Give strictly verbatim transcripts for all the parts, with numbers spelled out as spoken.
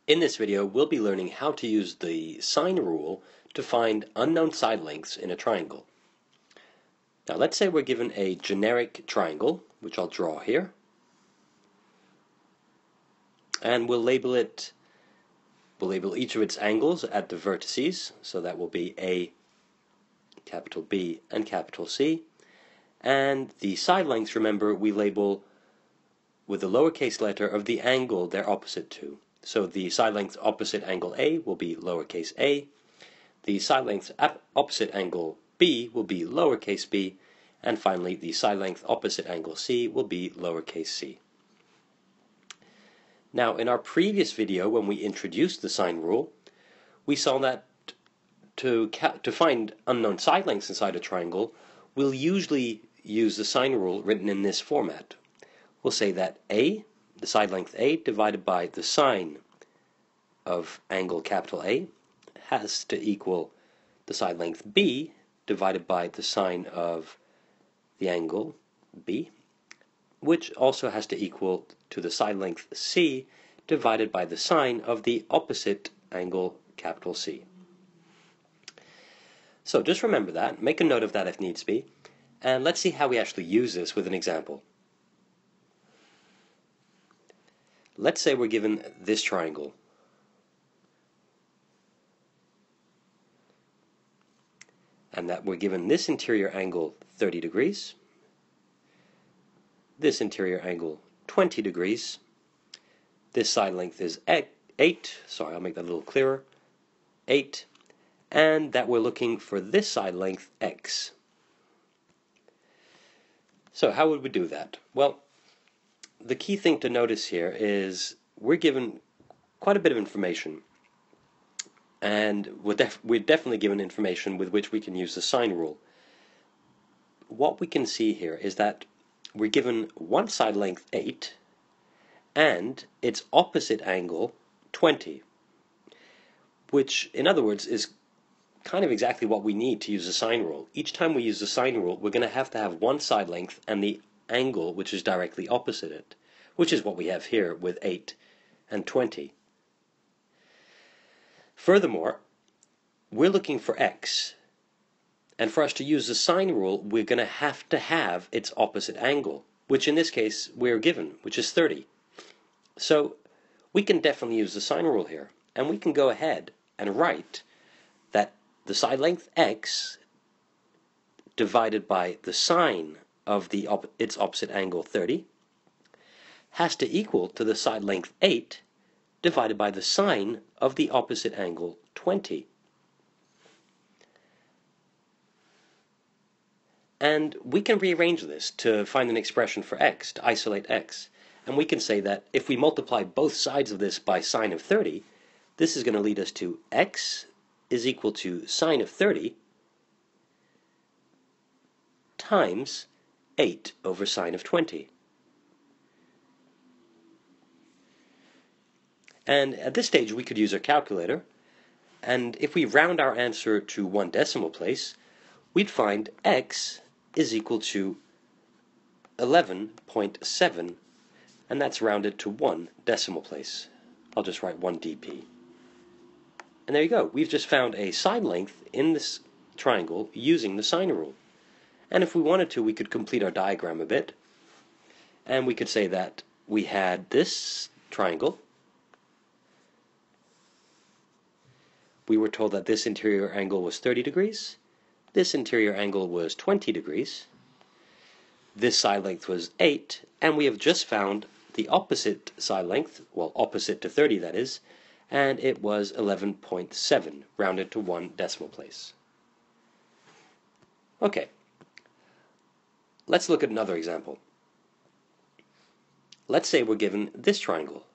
In this video, we'll be learning how to use the sine rule to find unknown side lengths in a triangle. Now let's say we're given a generic triangle, which I'll draw here, and we'll label it, we'll label each of its angles at the vertices, so that will be A, capital B, and capital C, and the side lengths, remember, we label with the lowercase letter of the angle they're opposite to. So the side length opposite angle A will be lowercase a, the side length opposite angle B will be lowercase b, and finally the side length opposite angle C will be lowercase c. Now in our previous video, when we introduced the sine rule, we saw that to, to find unknown side lengths inside a triangle, we'll usually use the sine rule written in this format. We'll say that A, the side length A, divided by the sine of angle capital A, has to equal the side length B, divided by the sine of the angle B, which also has to equal to the side length C, divided by the sine of the opposite angle capital C. So just remember that, make a note of that if needs be, and let's see how we actually use this with an example. Let's say we're given this triangle. And that we're given this interior angle thirty degrees, this interior angle twenty degrees, this side length is eight, sorry, I'll make that a little clearer, eight, and that we're looking for this side length x. So how would we do that? Well, the key thing to notice here is we're given quite a bit of information, and we're, def we're definitely given information with which we can use the sine rule. What we can see here is that we're given one side length eight and its opposite angle twenty, which in other words is kind of exactly what we need to use the sine rule. Each time we use the sine rule, we're going to have to have one side length and the angle which is directly opposite it, which is what we have here with eight and twenty. Furthermore, we're looking for x, and for us to use the sine rule, we're going to have to have its opposite angle, which in this case we're given, which is thirty. So we can definitely use the sine rule here, and we can go ahead and write that the side length x divided by the sine of the op its opposite angle thirty has to equal to the side length eight divided by the sine of the opposite angle twenty. And we can rearrange this to find an expression for x, to isolate x. And we can say that if we multiply both sides of this by sine of thirty, this is going to lead us to x is equal to sine of thirty times eight over sine of twenty. And at this stage we could use our calculator, and if we round our answer to one decimal place, we'd find x is equal to eleven point seven, and that's rounded to one decimal place. I'll just write one d p. And there you go, we've just found a side length in this triangle using the sine rule. And if we wanted to, we could complete our diagram a bit, and we could say that we had this triangle. We were told that this interior angle was thirty degrees, this interior angle was twenty degrees, this side length was eight, and we have just found the opposite side length, well, opposite to thirty that is, and it was eleven point seven, rounded to one decimal place. Okay, let's look at another example. Let's say we're given this triangle.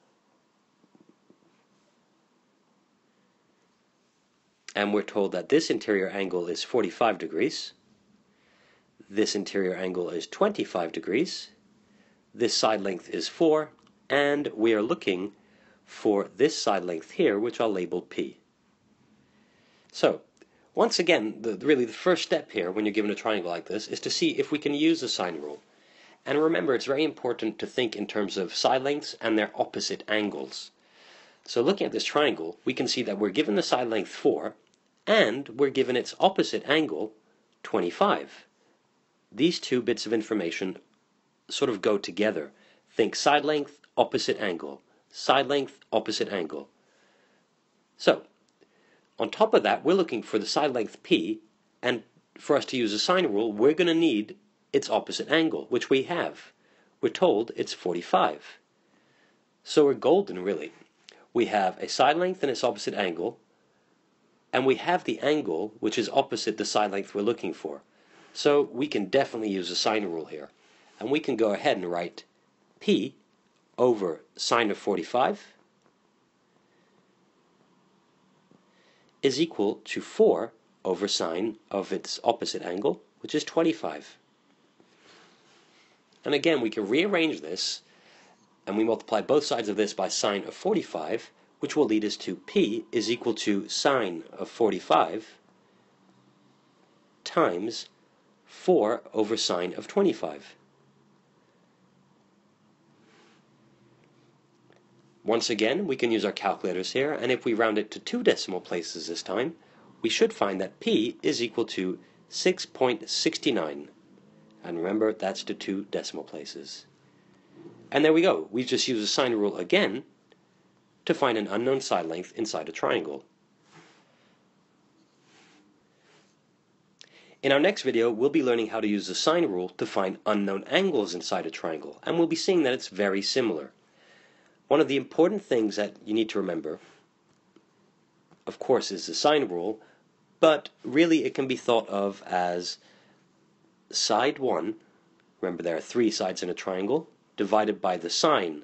And we're told that this interior angle is forty-five degrees, this interior angle is twenty-five degrees, this side length is four, and we are looking for this side length here, which I'll label P. So, once again, the, really the first step here when you're given a triangle like this is to see if we can use the sine rule. And remember, it's very important to think in terms of side lengths and their opposite angles. So looking at this triangle, we can see that we're given the side length four, and we're given its opposite angle, twenty-five. These two bits of information sort of go together. Think side length, opposite angle. Side length, opposite angle. So, on top of that, we're looking for the side length P, and for us to use the sine rule, we're going to need its opposite angle, which we have. We're told it's forty-five. So we're golden, really. We have a side length and its opposite angle, and we have the angle which is opposite the side length we're looking for. So we can definitely use the sine rule here. And we can go ahead and write P over sine of forty-five is equal to four over sine of its opposite angle, which is twenty-five. And again, we can rearrange this, and we multiply both sides of this by sine of forty-five, which will lead us to P is equal to sine of forty-five times four over sine of twenty-five. Once again, we can use our calculators here, and if we round it to two decimal places this time, we should find that P is equal to six point six nine. And remember, that's to two decimal places. And there we go. We've just used the sine rule again to find an unknown side length inside a triangle. In our next video, we'll be learning how to use the sine rule to find unknown angles inside a triangle, and we'll be seeing that it's very similar. One of the important things that you need to remember, of course, is the sine rule, but really it can be thought of as side one, remember there are three sides in a triangle, divided by the sine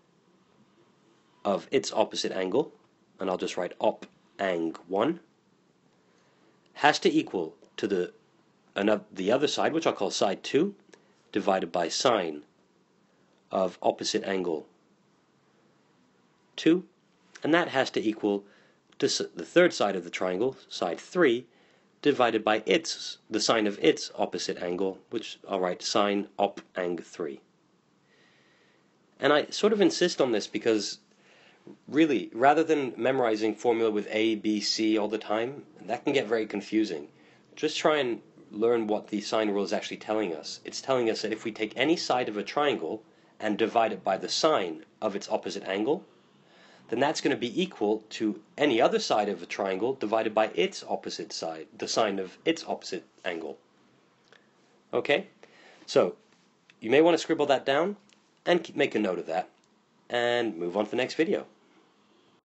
of its opposite angle, and I'll just write op ang one, has to equal to the, another, the other side, which I'll call side two, divided by sine of opposite angle two, and that has to equal to the third side of the triangle, side three, divided by its, the sine of its opposite angle, which I'll write sine op ang three. And I sort of insist on this because, really, rather than memorizing formula with A, B, C all the time, that can get very confusing. Just try and learn what the sine rule is actually telling us. It's telling us that if we take any side of a triangle and divide it by the sine of its opposite angle, then that's going to be equal to any other side of a triangle divided by its opposite side, the sine of its opposite angle. Okay? So, you may want to scribble that down and make a note of that, and move on to the next video.